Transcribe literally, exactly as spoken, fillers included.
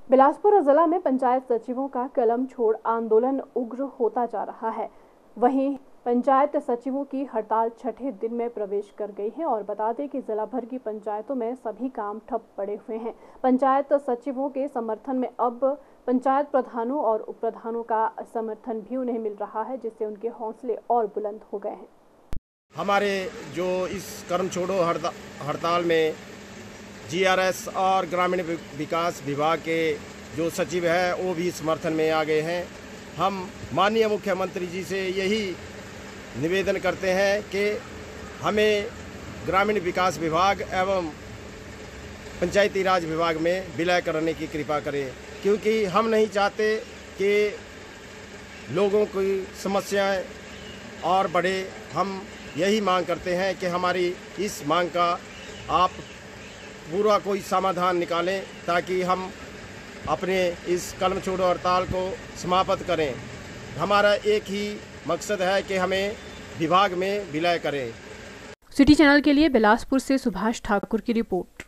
बिलासपुर जिला में पंचायत सचिवों का कलम छोड़ आंदोलन उग्र होता जा रहा है। वहीं पंचायत सचिवों की हड़ताल छठे दिन में प्रवेश कर गई है और बता दें कि जिला भर की पंचायतों में सभी काम ठप पड़े हुए हैं। पंचायत सचिवों के समर्थन में अब पंचायत प्रधानों और उप प्रधानों का समर्थन भी उन्हें मिल रहा है, जिससे उनके हौसले और बुलंद हो गए हैं। हमारे जो इस कर्म छोड़ो हड़ताल में जीआरएस और ग्रामीण विकास विभाग के जो सचिव हैं वो भी समर्थन में आ गए हैं। हम माननीय मुख्यमंत्री जी से यही निवेदन करते हैं कि हमें ग्रामीण विकास विभाग एवं पंचायती राज विभाग में विलय करने की कृपा करें, क्योंकि हम नहीं चाहते कि लोगों की समस्याएं और बढ़े। हम यही मांग करते हैं कि हमारी इस मांग का आप पूरा कोई समाधान निकालें ताकि हम अपने इस कलम छोड़ो हड़ताल को समाप्त करें। हमारा एक ही मकसद है कि हमें विभाग में विलय करें। सिटी चैनल के लिए बिलासपुर से सुभाष ठाकुर की रिपोर्ट।